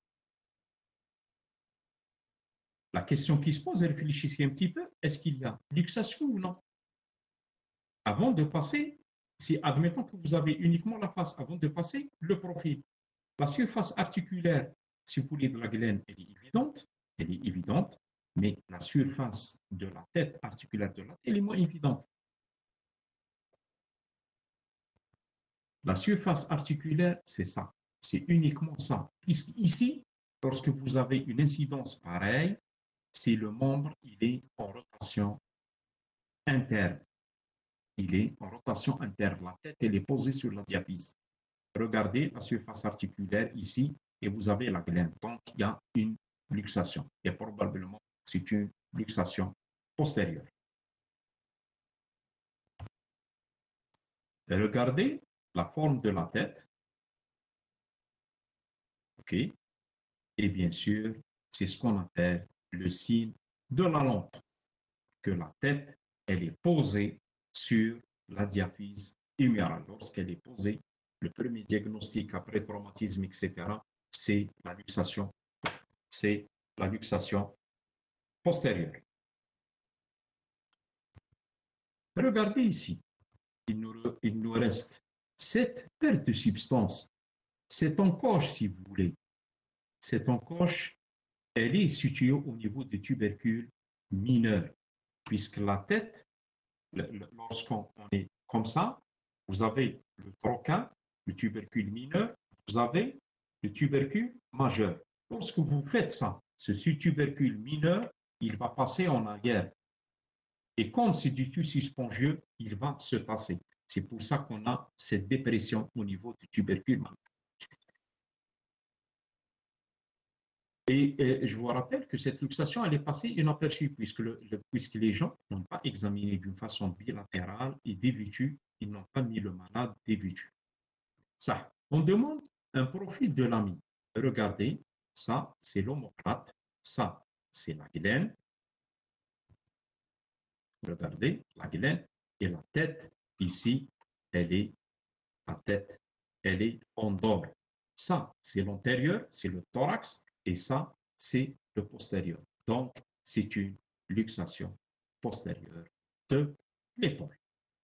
La question qui se pose, réfléchissez un petit peu, est-ce qu'il y a luxation ou non? Avant de passer, si admettons que vous avez uniquement la face, avant de passer le profil, la surface articulaire, si vous voulez, de la glène, elle est évidente, mais la surface de la tête articulaire de la tête, elle est moins évidente. La surface articulaire, c'est ça, c'est uniquement ça. Ici, lorsque vous avez une incidence pareille, c'est le membre, il est en rotation interne. Il est en rotation interne. La tête, elle est posée sur la diaphyse. Regardez la surface articulaire ici et vous avez la glène. Donc, il y a une luxation. Il y a probablement c'est une luxation postérieure. Et regardez la forme de la tête. OK. Et bien sûr, c'est ce qu'on appelle le signe de la lampe, que la tête, elle est posée sur la diaphyse humérale. Lorsqu'elle est posée, le premier diagnostic après traumatisme, etc., c'est la luxation postérieure. Regardez ici, il nous reste cette perte de substance, cette encoche, si vous voulez. Cette encoche, elle est située au niveau des tubercules mineurs, puisque la tête, lorsqu'on est comme ça, vous avez le troquin, le tubercule mineur, vous avez le tubercule majeur. Lorsque vous faites ça, ce tubercule mineur, il va passer en arrière. Et comme c'est du tissu spongieux, il va se passer. C'est pour ça qu'on a cette dépression au niveau du tubercule majeur. Et je vous rappelle que cette luxation, elle est passée inaperçue puisque les gens n'ont pas examiné d'une façon bilatérale et dévêtue, ils n'ont pas mis le malade dévêtu. Ça, on demande un profil de l'ami. Regardez, ça, c'est l'omoplate, ça, c'est la glaine. Regardez, la glaine et la tête, ici, la tête, elle est en dehors. Ça, c'est l'antérieur, c'est le thorax, et ça, c'est le postérieur. Donc, c'est une luxation postérieure de l'épaule.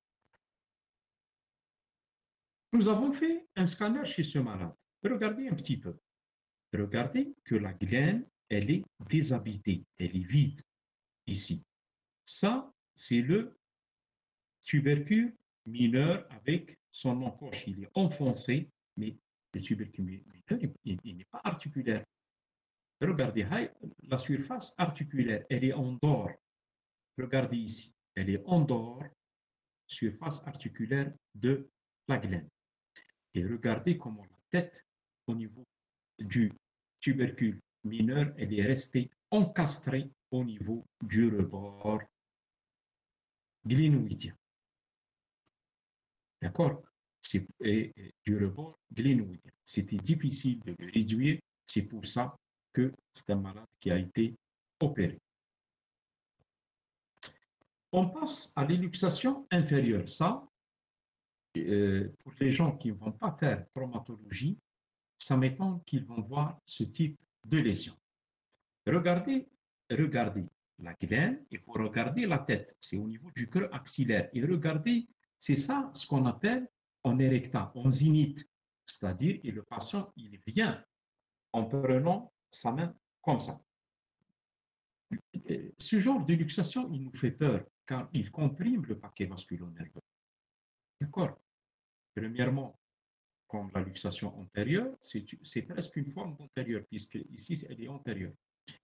Nous avons fait un scanner chez ce malade. Regardez un petit peu. Regardez que la glaine, elle est déshabitée, elle est vide ici. Ça, c'est le tubercule mineur avec son encoche. Il est enfoncé, mais le tubercule mineur, il n'est pas articulaire. Regardez, la surface articulaire, elle est en dehors. Regardez ici, elle est en dehors, surface articulaire de la glaine. Et regardez comment la tête, au niveau du tubercule mineur, elle est restée encastrée au niveau du rebord glénoïdien. D'accord? Et du rebord glénoïdien. C'était difficile de le réduire, c'est pour ça que c'est un malade qui a été opéré. On passe à l'éluxation inférieure. Ça, pour les gens qui ne vont pas faire traumatologie, ça m'étonne qu'ils vont voir ce type de lésion. Regardez la glaine et vous regardez la tête. C'est au niveau du creux axillaire. Et regardez, c'est ça ce qu'on appelle en érecta, en zénith. C'est-à-dire, et le patient, il vient en prenant sa main comme ça. Ce genre de luxation, il nous fait peur car il comprime le paquet vasculo-nerveux. D'accord? Premièrement, comme la luxation antérieure, c'est presque une forme d'antérieure, puisque ici, elle est antérieure.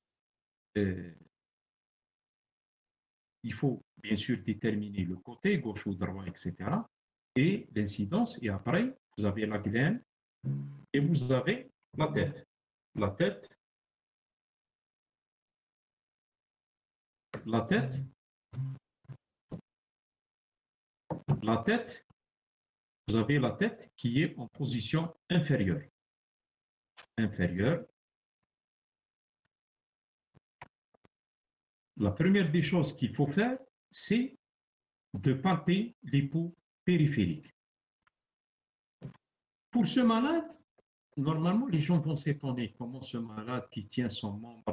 Il faut bien sûr déterminer le côté, gauche ou droit, etc. Et l'incidence, et après, vous avez la glaine et vous avez la tête. La tête, la tête, la tête, vous avez la tête qui est en position inférieure. Inférieure. La première des choses qu'il faut faire, c'est de palper l'épaule périphérique. Pour ce malade, normalement, les gens vont s'étonner comment ce malade qui tient son membre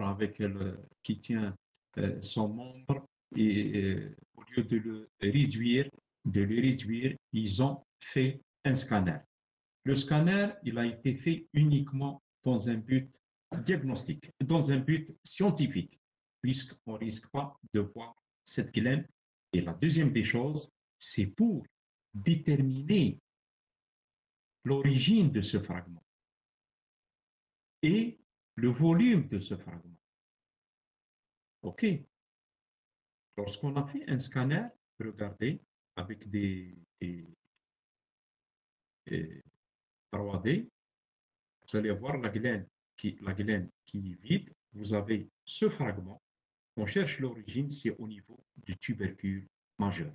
son membre et au lieu de le réduire, ils ont fait un scanner. Le scanner, il a été fait uniquement dans un but diagnostique, dans un but scientifique, puisqu'on ne risque pas de voir cette glaine. Et la deuxième des choses, c'est pour déterminer l'origine de ce fragment et le volume de ce fragment. OK. Lorsqu'on a fait un scanner, regardez, avec des 3D, vous allez voir la glaine qui est vide. Vous avez ce fragment On cherche l'origine, c'est au niveau du tubercule majeur.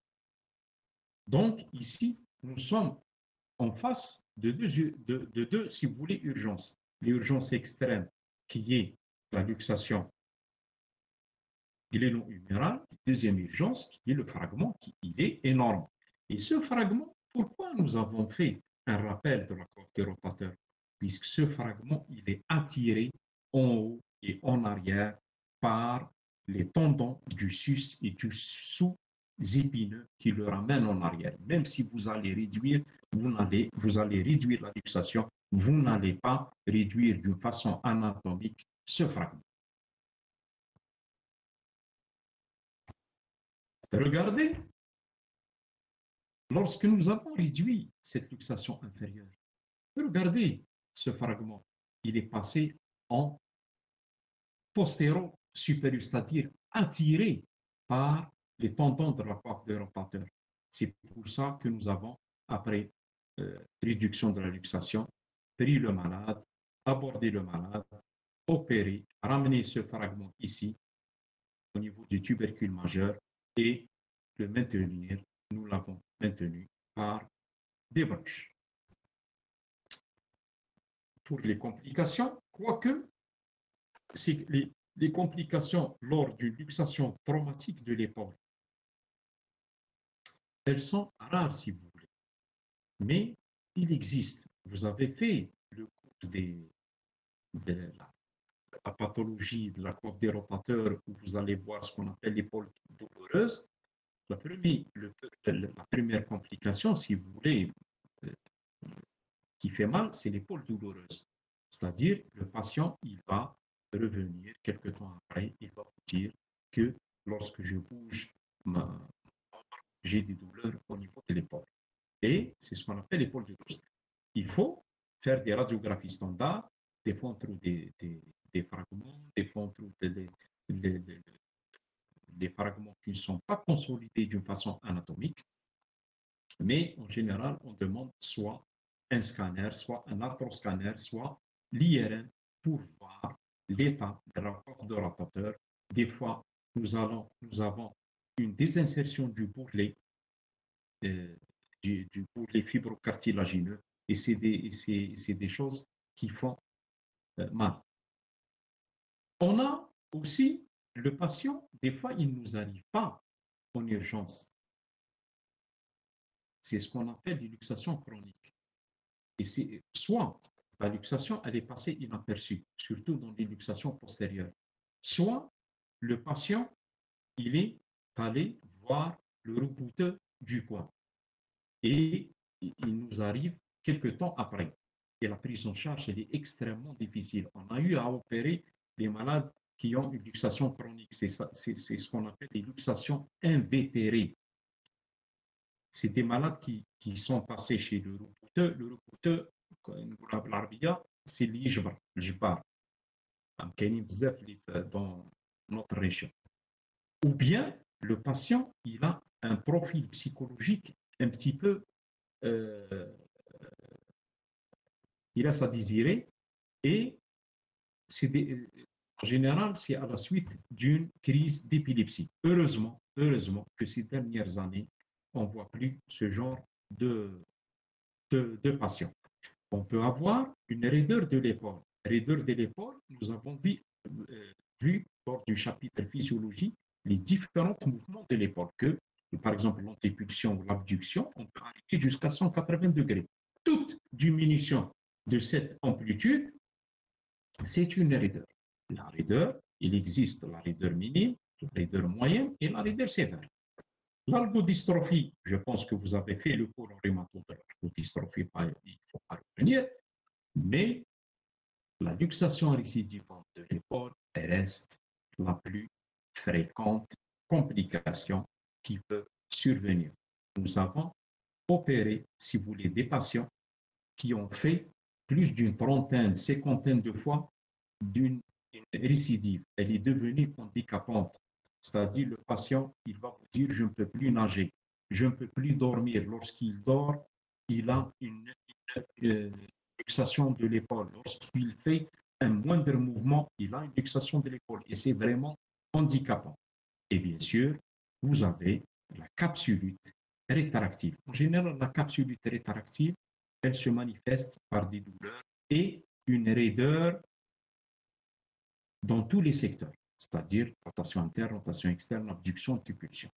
Donc, ici, nous sommes en face de deux, si vous voulez, urgences. L'urgence extrême, qui est la luxation gléno-humérale, deuxième urgence, qui est le fragment, qui il est énorme. Et ce fragment, pourquoi nous avons fait un rappel de la coiffe des rotateurs? Puisque ce fragment, il est attiré en haut et en arrière par les tendons du sus et du sous-épineux qui le ramènent en arrière. Même si vous allez réduire, vous allez réduire la luxation, vous n'allez pas réduire d'une façon anatomique ce fragment. Regardez, lorsque nous avons réduit cette luxation inférieure, regardez ce fragment, il est passé en postéro-supérieur, c'est-à-dire attiré par les tendons de la coiffe de rotateur. C'est pour ça que nous avons, après réduction de la luxation, pris le malade, abordé le malade, opéré, ramené ce fragment ici, au niveau du tubercule majeur, et le maintenir, nous l'avons maintenu par des broches. Pour les complications, quoique c'est les complications lors d'une luxation traumatique de l'épaule, elles sont rares si vous voulez, mais il existe. Vous avez fait le cours de la pathologie de la coiffe des rotateurs où vous allez voir ce qu'on appelle l'épaule douloureuse. La première complication, si vous voulez, qui fait mal, c'est l'épaule douloureuse. C'est-à-dire, le patient, il va revenir quelques temps après, il va vous dire que lorsque je bouge, j'ai des douleurs au niveau de l'épaule. Et c'est ce qu'on appelle l'épaule douloureuse. Il faut faire des radiographies standards, des fois on trouve des fragments, des fois on trouve des fragments qui ne sont pas consolidés d'une façon anatomique, mais en général, on demande soit un scanner, soit un arthroscanner, soit l'IRM pour voir l'état de la coiffe de rotateur. Des fois, nous avons une désinsertion du bourrelet, du bourrelet fibrocartilagineux, et c'est des choses qui font mal. On a aussi le patient, des fois, il ne nous arrive pas en urgence. C'est ce qu'on appelle une luxation chronique. Et c'est soit la luxation, elle est passée inaperçue, surtout dans les luxations postérieures, soit le patient, il est allé voir le rebouteux du coin et il nous arrive quelques temps après. Et la prise en charge, elle est extrêmement difficile. On a eu à opérer les malades qui ont une luxation chronique. C'est ce qu'on appelle des luxations invétérées. C'est des malades qui sont passés chez le rebouteux. Le rebouteux, c'est l'Ijbar, dans notre région. Ou bien le patient, il a un profil psychologique un petit peu, il a sa désirée, et en général, c'est à la suite d'une crise d'épilepsie. Heureusement que ces dernières années, on ne voit plus ce genre de patients. On peut avoir une raideur de l'épaule. Raideur de l'épaule, nous avons vu lors du chapitre physiologie les différents mouvements de l'épaule, que par exemple l'antépulsion ou l'abduction, on peut arriver jusqu'à 180 degrés. Toute diminution de cette amplitude, c'est une raideur. La raideur, il existe la raideur minime, la raideur moyenne et la raideur sévère. L'algodystrophie, je pense que vous avez fait le cours en rhumato de l'algodystrophie, il ne faut pas revenir, mais la luxation récidivante de l'épaule reste la plus fréquente complication qui peut survenir. Nous avons opéré, si vous voulez, des patients qui ont fait plus d'une trentaine, cinquantaine de fois d'une récidive. Elle est devenue handicapante. C'est-à-dire, le patient, il va vous dire, je ne peux plus nager, je ne peux plus dormir. Lorsqu'il dort, il a une luxation de l'épaule. Lorsqu'il fait un moindre mouvement, il a une luxation de l'épaule. Et c'est vraiment handicapant. Et bien sûr, vous avez la capsulite rétractive. En général, la capsulite rétractive, elle se manifeste par des douleurs et une raideur dans tous les secteurs, c'est-à-dire rotation interne, rotation externe, abduction, impulsion.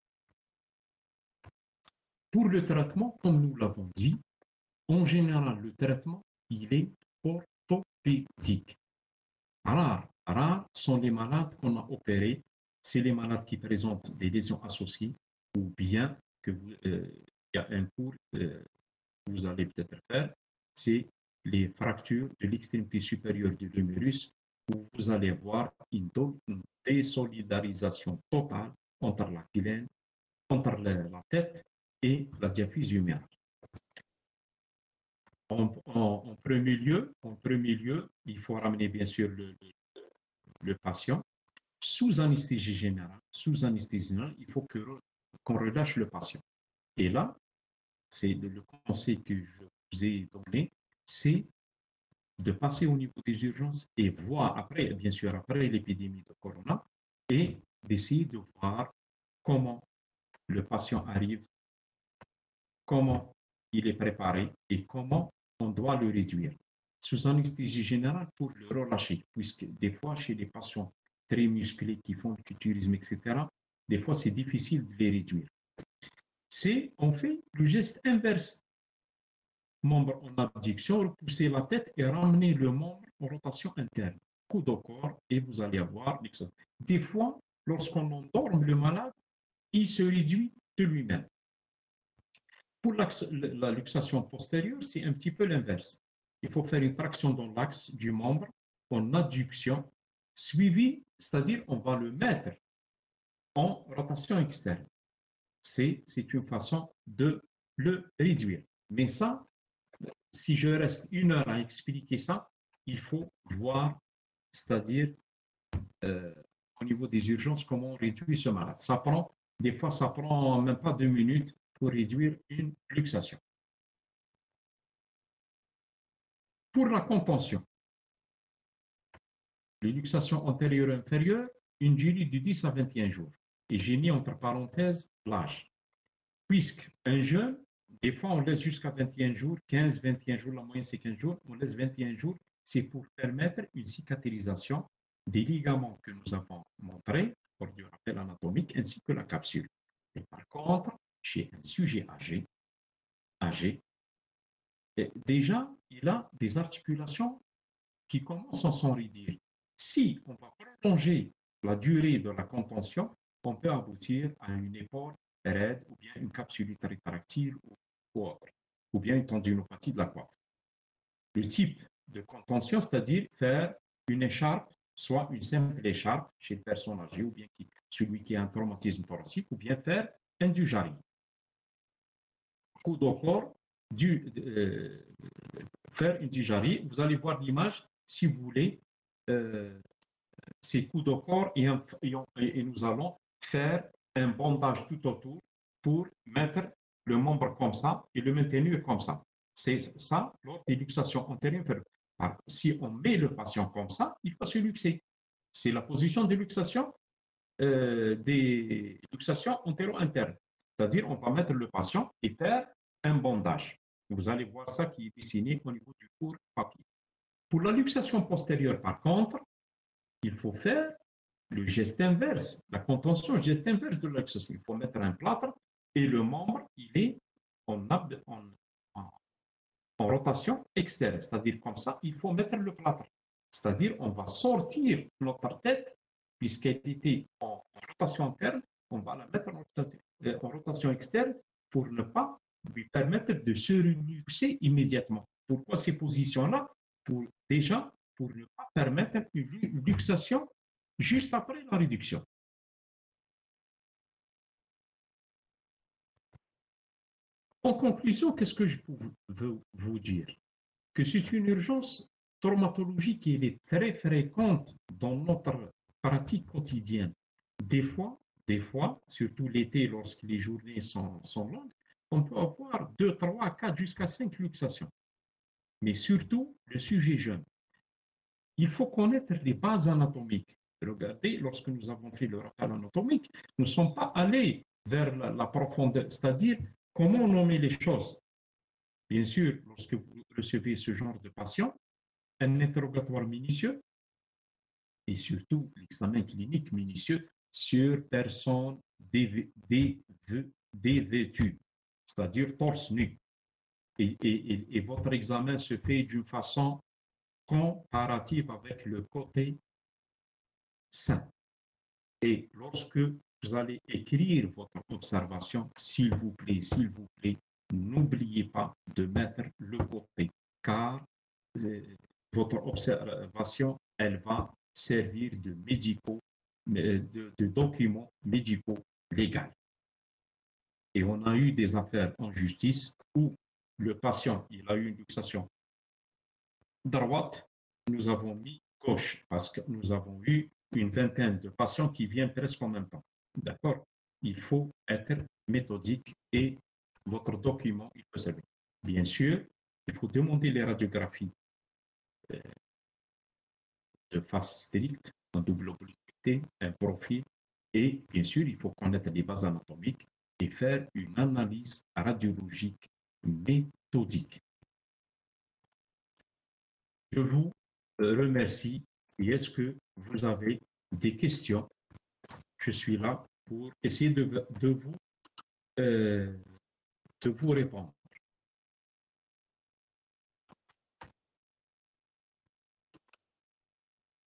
Pour le traitement, comme nous l'avons dit, en général, le traitement, il est orthopédique. Rares sont les malades qu'on a opérés. C'est les malades qui présentent des lésions associées ou bien il y a un cours que vous allez peut-être faire, c'est les fractures de l'extrémité supérieure de l'humérus où vous allez voir une désolidarisation totale entre la glène, entre la tête et la diaphyse humérale. En premier lieu, il faut ramener bien sûr le patient sous anesthésie générale. Sous anesthésie générale, il faut qu'on relâche le patient. Et là, c'est le conseil que je vous ai donné, c'est de passer au niveau des urgences et voir après, bien sûr, après l'épidémie de corona, et d'essayer de voir comment le patient arrive, comment il est préparé et comment on doit le réduire. Sous anesthésie générale pour le relâcher, puisque des fois, chez les patients très musclés qui font le culturisme, etc., des fois, c'est difficile de les réduire. On fait le geste inverse. Membre en abduction, repousser la tête et ramener le membre en rotation interne. Coude au corps et vous allez avoir luxation. Des fois, lorsqu'on endorme le malade, il se réduit de lui-même. Pour la luxation postérieure, c'est un petit peu l'inverse. Il faut faire une traction dans l'axe du membre en adduction, suivi, c'est-à-dire on va le mettre en rotation externe. C'est une façon de le réduire. Mais ça, si je reste 1 heure à expliquer ça, il faut voir, c'est-à-dire au niveau des urgences, comment on réduit ce malade. Des fois, ça prend même pas 2 minutes pour réduire une luxation. Pour la contention, les luxations antérieures et inférieures, une durée de 10 à 21 jours. Et j'ai mis entre parenthèses l'âge. Puisqu'un jeune, des fois, on laisse jusqu'à 21 jours, 15, 21 jours, la moyenne c'est 15 jours, on laisse 21 jours, c'est pour permettre une cicatrisation des ligaments que nous avons montrés, pour du rappel anatomique, ainsi que la capsule. Et par contre, chez un sujet âgé, déjà, il a des articulations qui commencent à s'enraidir. Si on va prolonger la durée de la contention, on peut aboutir à une épaule raide ou bien une capsulite rétractile ou autre, ou bien une tendinopathie de la coiffe. Le type de contention, c'est-à-dire faire une écharpe, soit une simple écharpe chez le personne âgée ou bien celui qui a un traumatisme thoracique, ou bien faire un dujari. Coude au corps, faire une dujari. Vous allez voir l'image si vous voulez. C'est coude au corps et nous allons faire un bandage tout autour pour mettre le membre comme ça et le maintenir comme ça. C'est ça lors des luxations antérieures. Si on met le patient comme ça, il va se luxer. C'est la position de luxation des luxations antéro-internes. C'est-à-dire, on va mettre le patient et faire un bandage. Vous allez voir ça qui est dessiné au niveau du court papier. Pour la luxation postérieure, par contre, il faut faire le geste inverse, la contention, le geste inverse de la luxation. Il faut mettre un plâtre et le membre, il est en rotation externe, c'est-à-dire comme ça, il faut mettre le plâtre. C'est-à-dire, on va sortir notre tête, puisqu'elle était en rotation interne, on va la mettre en rotation externe pour ne pas lui permettre de se reluxer immédiatement. Pourquoi ces positions-là? Pour ne pas permettre une luxation juste après la réduction. En conclusion, qu'est-ce que je veux vous dire? Que c'est une urgence traumatologique qui est très fréquente dans notre pratique quotidienne. Des fois, surtout l'été, lorsque les journées sont longues, on peut avoir 2, 3, 4, jusqu'à 5 luxations. Mais surtout, le sujet jeune. Il faut connaître les bases anatomiques. Regardez, lorsque nous avons fait le rappel anatomique, nous ne sommes pas allés vers la profondeur, c'est-à-dire comment nommer les choses. Bien sûr, lorsque vous recevez ce genre de patient, un interrogatoire minutieux et surtout l'examen clinique minutieux sur personne dévêtue, c'est-à-dire torse nu. Et votre examen se fait d'une façon comparative avec le côté sain. Et lorsque vous allez écrire votre observation, s'il vous plaît, n'oubliez pas de mettre le côté, car votre observation, elle va servir de documents médicaux légaux. Et on a eu des affaires en justice où le patient, il a eu une luxation droite, nous avons mis gauche parce que nous avons eu une vingtaine de patients qui viennent presque en même temps. D'accord? Il faut être méthodique et votre document, il peut servir. Bien sûr, il faut demander les radiographies de face stricte, en double obliquité, un profil, et bien sûr, il faut connaître les bases anatomiques et faire une analyse radiologique méthodique. Je vous remercie et est-ce que vous avez des questions? Je suis là pour essayer de vous répondre.